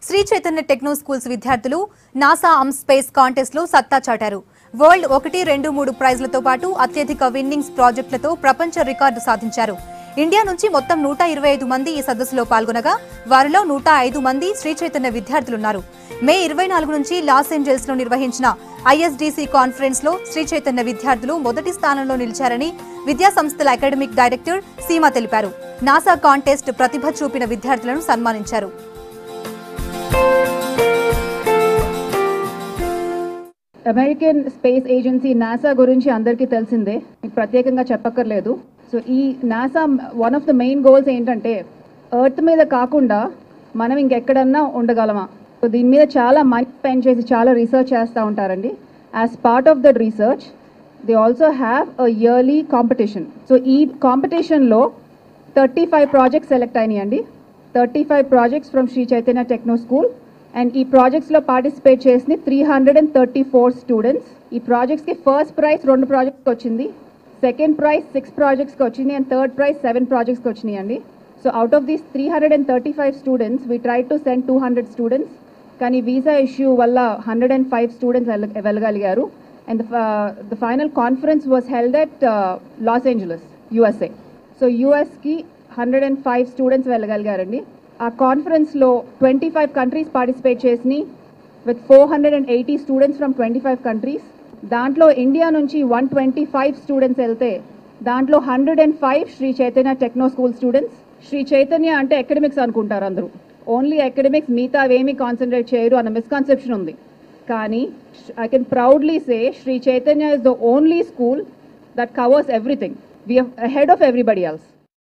Shri Chaitanya techno schools విద్యార్థులు NASA space contest లో సత్తా చాటారు. వరల్డ్ 1, 2, 3 ప్రైజ్లతో పాటు అత్యధిక విన్నింగ్స్ ప్రాజెక్టులతో ప్రపంచ రికార్డు సాధించారు. ఇండియా నుంచి మొత్తం 125 మంది ఈ సదస్సులో పాల్గొనగా వారిలో 105 మంది శ్రీ చైతన్య విద్యార్థులున్నారు. మే 24 నుంచి లాస్ ఏంజల్స్ లో నిర్వహించిన ఐఎస్డీసీ కాన్ఫరెన్స్ లో శ్రీ చైతన్య విద్యార్థులు మొదటి స్థానంలో నిలిచారని విద్యా సంస్థల అకాడమిక్ డైరెక్టర్ సీమా తెలిపారు. నాసా కాంటెస్ట్ ప్రతిభ చూపిన విద్యార్థులను సన్మానించారు. అమెరికన్ స్పేస్ ఏజెన్సీ నాసా గురించి అందరికీ తెలిసిందే, ప్రత్యేకంగా చెప్పక్కర్లేదు. సో ఈ NASA one of the main goals ఏంటంటే ఎర్త్ మీద కాకుండా మనం ఇంకెక్కడన్నా ఉండగలమా. సో దీని మీద చాలా మనీ స్పెండ్ చేసి చాలా రీసెర్చ్ చేస్తూ ఉంటారండి. As part of that research they also have a yearly competition. So ఈ కాంపిటీషన్లో 35 ప్రాజెక్ట్స్ సెలెక్ట్ అయినాయండి. 35 projects from Sri Chaitanya techno school. And ఈ ప్రాజెక్ట్స్లో పార్టిసిపేట్ చేసిన 334 స్టూడెంట్స్. ఈ ప్రాజెక్ట్స్కి ఫస్ట్ ప్రైజ్ 2 ప్రాజెక్ట్స్కి వచ్చింది, సెకండ్ ప్రైజ్ 6 ప్రాజెక్ట్స్కి వచ్చింది, అండ్ థర్డ్ ప్రైజ్ 7 ప్రాజెక్ట్స్కి వచ్చినాయి అండి. So out of these 335 students we try to send 200 students. కానీ వీసా ఇష్యూ వల్ల 105 స్టూడెంట్స్ వెళ్ళగలిగారు. And the final conference was held at Los Angeles, USA. So యూఎస్కి 105 students వెళ్ళగలిగారండి. ఆ కాన్ఫరెన్స్లో 25 కంట్రీస్ పార్టిసిపేట్ చేసినాయి విత్ 480 స్టూడెంట్స్ ఫ్రమ్ 25 కంట్రీస్. దాంట్లో India నుంచి 125 స్టూడెంట్స్ వెళ్తే దాంట్లో 105 Sri Chaitanya techno school students. Sri Chaitanya అంటే అకాడమిక్స్ అనుకుంటారు అందరూ, ఓన్లీ అకాడమిక్స్, మిగతా అవేమీ కాన్సన్ట్రేట్ చేయరు అన్న మిస్కన్సెప్షన్ ఉంది. కానీ I can proudly say Sri Chaitanya is the only school that covers everything. We are ahead of everybody else.